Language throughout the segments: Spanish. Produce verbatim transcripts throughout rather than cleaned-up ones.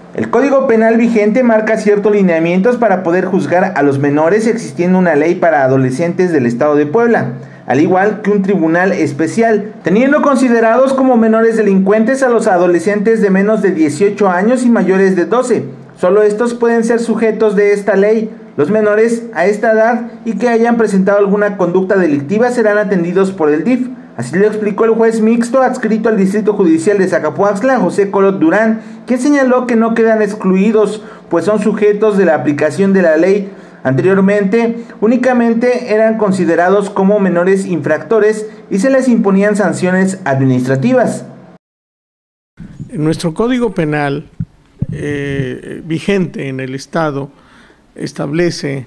El Código Penal vigente marca ciertos lineamientos para poder juzgar a los menores, existiendo una ley para adolescentes del Estado de Puebla, al igual que un tribunal especial, teniendo considerados como menores delincuentes a los adolescentes de menos de dieciocho años y mayores de doce. Solo estos pueden ser sujetos de esta ley. Los menores a esta edad y que hayan presentado alguna conducta delictiva serán atendidos por el D I F. Así lo explicó el juez mixto adscrito al Distrito Judicial de Zacapoaxtla, José Colot Durán, quien señaló que no quedan excluidos, pues son sujetos de la aplicación de la ley. Anteriormente, únicamente eran considerados como menores infractores y se les imponían sanciones administrativas. Nuestro Código Penal eh, vigente en el Estado establece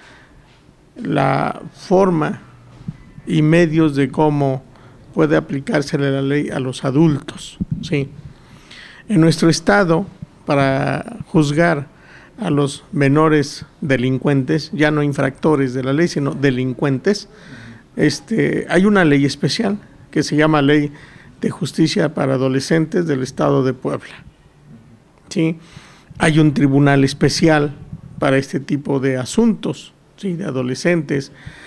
la forma y medios de cómo puede aplicársele la ley a los adultos, ¿sí? En nuestro Estado, para juzgar a los menores delincuentes, ya no infractores de la ley, sino delincuentes, este, hay una ley especial que se llama Ley de Justicia para Adolescentes del Estado de Puebla, ¿sí? Hay un tribunal especial para este tipo de asuntos, ¿sí?, de adolescentes,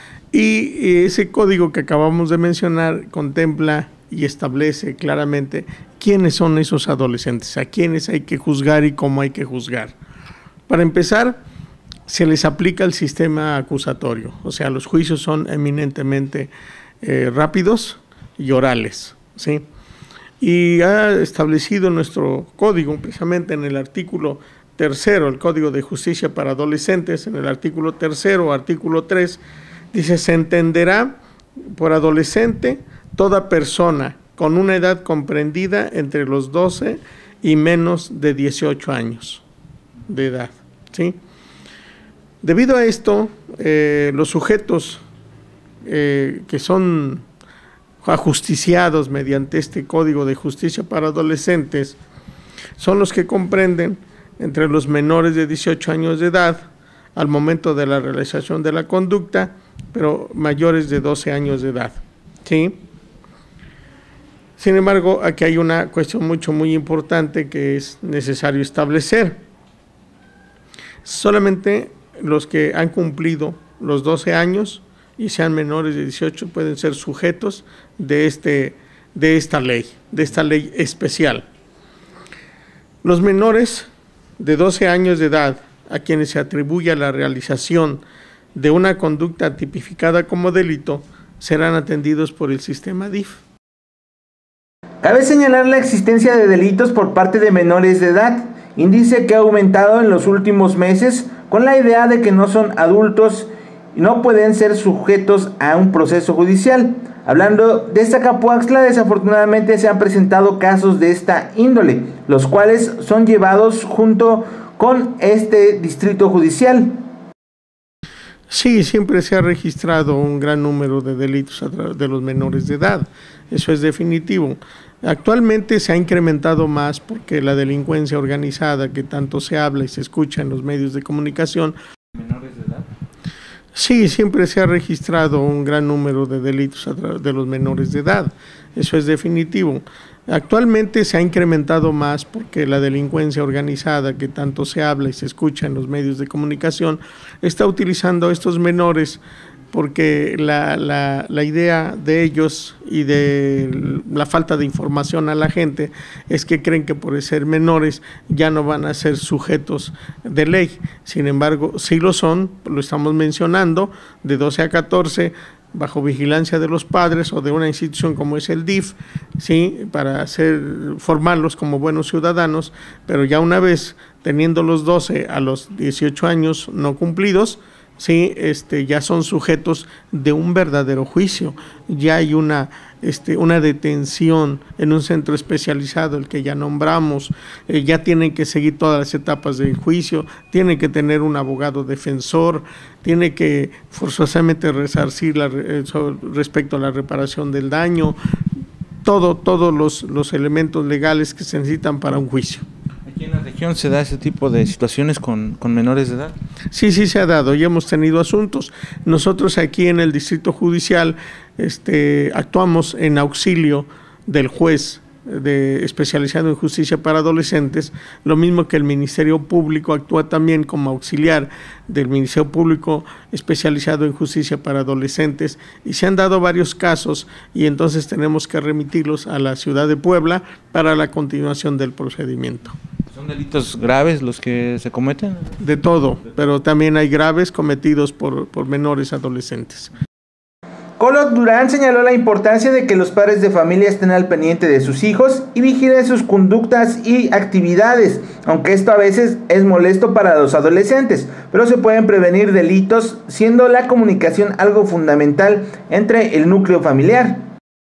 y ese código que acabamos de mencionar contempla y establece claramente quiénes son esos adolescentes, a quiénes hay que juzgar y cómo hay que juzgar. Para empezar, se les aplica el sistema acusatorio, o sea, los juicios son eminentemente eh, rápidos y orales, ¿sí? Y ha establecido nuestro código, precisamente en el artículo tercero, el Código de Justicia para Adolescentes, en el artículo tercero, artículo tres, dice: se entenderá por adolescente toda persona con una edad comprendida entre los doce y menos de dieciocho años de edad, ¿sí? Debido a esto, eh, los sujetos eh, que son ajusticiados mediante este Código de Justicia para Adolescentes son los que comprenden entre los menores de dieciocho años de edad al momento de la realización de la conducta, pero mayores de doce años de edad, ¿sí? Sin embargo, aquí hay una cuestión mucho muy importante que es necesario establecer. Solamente los que han cumplido los doce años y sean menores de dieciocho pueden ser sujetos de, este, de esta ley, de esta ley especial. Los menores de doce años de edad a quienes se atribuya la realización de una conducta tipificada como delito serán atendidos por el sistema D I F. Cabe señalar la existencia de delitos por parte de menores de edad, índice que ha aumentado en los últimos meses con la idea de que no son adultos y no pueden ser sujetos a un proceso judicial. Hablando de Zacapoaxtla, desafortunadamente se han presentado casos de esta índole, los cuales son llevados junto con este distrito judicial. Sí, siempre se ha registrado un gran número de delitos a través de los menores de edad, eso es definitivo. Actualmente se ha incrementado más porque la delincuencia organizada que tanto se habla y se escucha en los medios de comunicación. ¿Menores de edad? Sí, siempre se ha registrado un gran número de delitos a través de los menores de edad, eso es definitivo. Actualmente se ha incrementado más porque la delincuencia organizada que tanto se habla y se escucha en los medios de comunicación está utilizando a estos menores porque la, la, la idea de ellos y de la falta de información a la gente es que creen que por ser menores ya no van a ser sujetos de ley. Sin embargo, sí lo son, lo estamos mencionando, de doce a catorce, bajo vigilancia de los padres o de una institución como es el D I F, ¿sí?, para hacer, formarlos como buenos ciudadanos, pero ya una vez teniendo los doce a los dieciocho años no cumplidos, sí, este, ya son sujetos de un verdadero juicio, ya hay una, este, una detención en un centro especializado, el que ya nombramos, eh, ya tienen que seguir todas las etapas del juicio, tienen que tener un abogado defensor, tiene que forzosamente resarcir la, eh, respecto a la reparación del daño, todo, todos los, los elementos legales que se necesitan para un juicio. ¿Aquí en la región se da ese tipo de situaciones con, con menores de edad? Sí, sí se ha dado, ya hemos tenido asuntos. Nosotros aquí en el Distrito Judicial este, actuamos en auxilio del juez de, especializado en justicia para adolescentes, lo mismo que el Ministerio Público actúa también como auxiliar del Ministerio Público especializado en justicia para adolescentes, y se han dado varios casos y entonces tenemos que remitirlos a la ciudad de Puebla para la continuación del procedimiento. ¿Son delitos graves los que se cometen? De todo, pero también hay graves cometidos por, por menores adolescentes. Colo Durán señaló la importancia de que los padres de familia estén al pendiente de sus hijos y vigilen sus conductas y actividades, aunque esto a veces es molesto para los adolescentes, pero se pueden prevenir delitos, siendo la comunicación algo fundamental entre el núcleo familiar.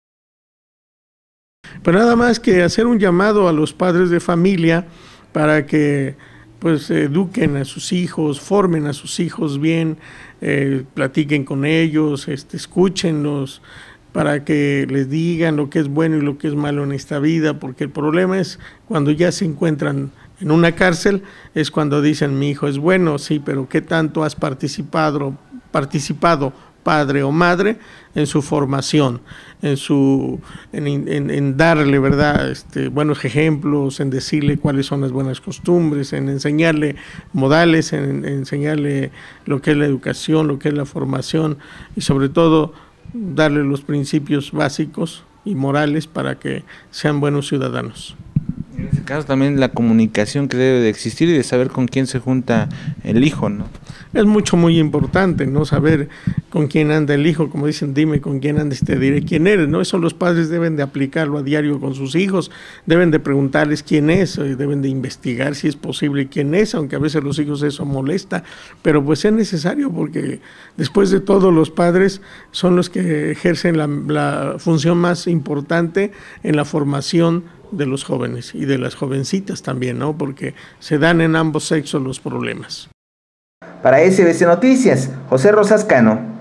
Pero nada más que hacer un llamado a los padres de familia para que pues eduquen a sus hijos, formen a sus hijos bien, eh, platiquen con ellos, este, escúchenlos, para que les digan lo que es bueno y lo que es malo en esta vida, porque el problema es cuando ya se encuentran en una cárcel, es cuando dicen mi hijo es bueno, sí, pero ¿qué tanto has participado, participado padre o madre en su formación, en su en, en, en darle, verdad, este, buenos ejemplos, en decirle cuáles son las buenas costumbres, en enseñarle modales, en, en enseñarle lo que es la educación, lo que es la formación y sobre todo darle los principios básicos y morales para que sean buenos ciudadanos. En ese caso también la comunicación que debe de existir y de saber con quién se junta el hijo, ¿no? Es mucho, muy importante, ¿no? Saber con quién anda el hijo, como dicen, dime con quién andas y te diré quién eres, ¿no? Eso los padres deben de aplicarlo a diario con sus hijos, deben de preguntarles quién es, deben de investigar si es posible quién es, aunque a veces los hijos eso molesta, pero pues es necesario porque después de todo los padres son los que ejercen la, la función más importante en la formación de los jóvenes y de las jovencitas también, ¿no? Porque se dan en ambos sexos los problemas. Para S B C Noticias, José Rosas Cano.